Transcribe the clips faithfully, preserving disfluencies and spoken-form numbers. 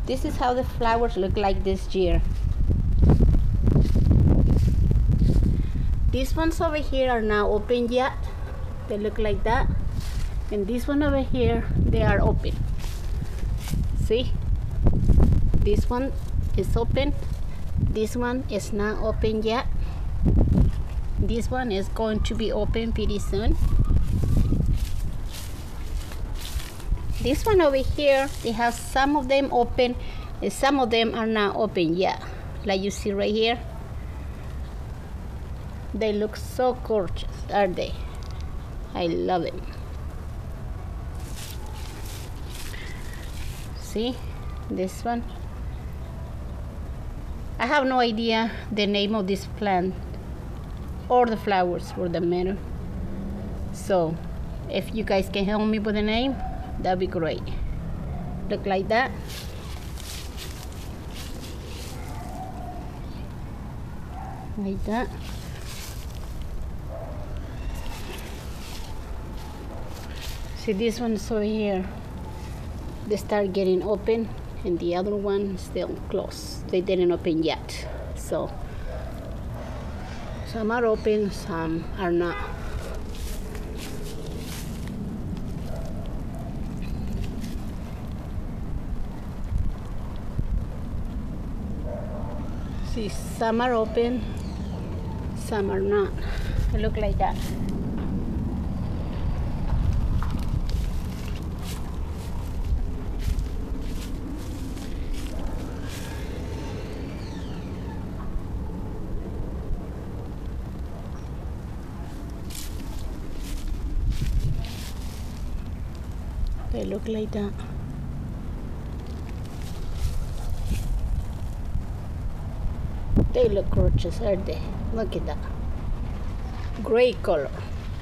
This is how the flowers look like this year. These ones over here are not open yet. They look like that. And this one over here, they are open. See? This one is open. This one is not open yet. This one is going to be open pretty soon. This one over here, they have some of them open and some of them are not open yet. Like you see right here. They look so gorgeous, aren't they? I love it. See, this one. I have no idea the name of this plant or the flowers for the matter. So, if you guys can help me with the name, that'd be great. Look like that. Like that. See, this one's over here. They start getting open, and the other one still closed. They didn't open yet. So, some are open, some are not. See, some are open, some are not. They look like that. They look like that. They look gorgeous, aren't they? Look at that. Gray color.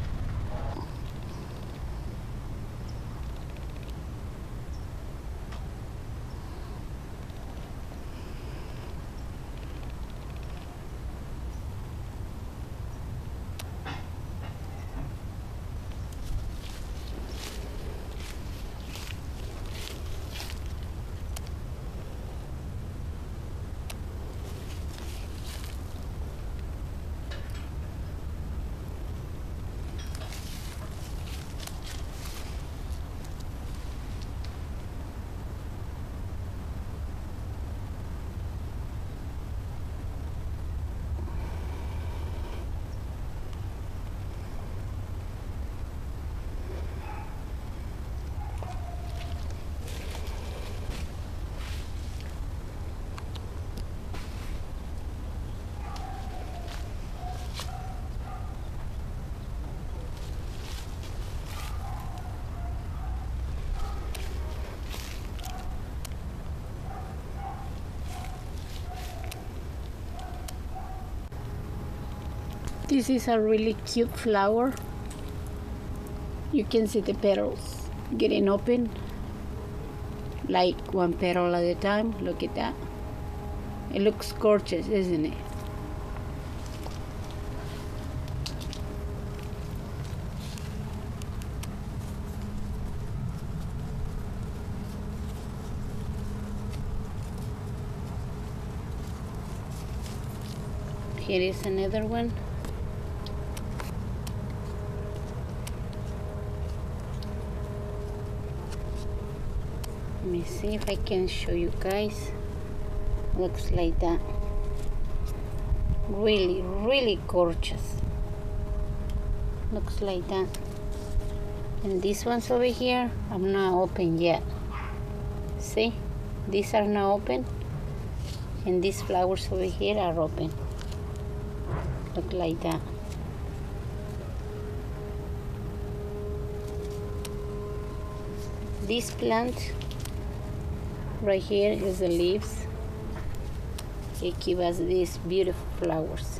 This is a really cute flower. You can see the petals getting open, like one petal at a time. Look at that. It looks gorgeous, isn't it? Here is another one. Let me see if I can show you guys. Looks like that. Really, really gorgeous. Looks like that. And these ones over here are not open yet. See? These are not open. And these flowers over here are open. Look like that. This plant right here is the leaves. It gives us these beautiful flowers.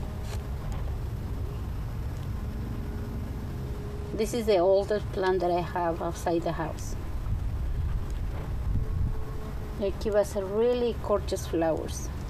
This is the oldest plant that I have outside the house. It gives us a really gorgeous flowers.